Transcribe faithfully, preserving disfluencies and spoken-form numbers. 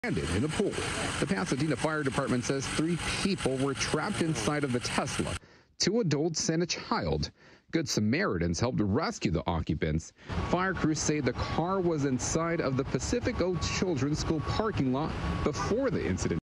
landed in a pool. The Pasadena Fire Department says three people were trapped inside of the Tesla, two adults and a child. Good Samaritans helped rescue the occupants. Fire crews say the car was inside of the Pacific Oaks Children's School parking lot before the incident.